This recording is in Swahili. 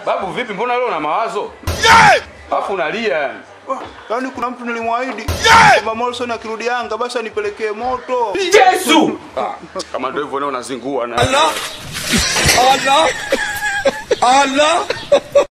Babu vipi, mbona leo una mawazo? Alafu unalia yani. Yaani kuna mtu nilimwaahidi kwamba Morrison akirudi Yanga basi anipelekee moto. Yesu! Kama ndio hivyo leo unazingua na. Allah.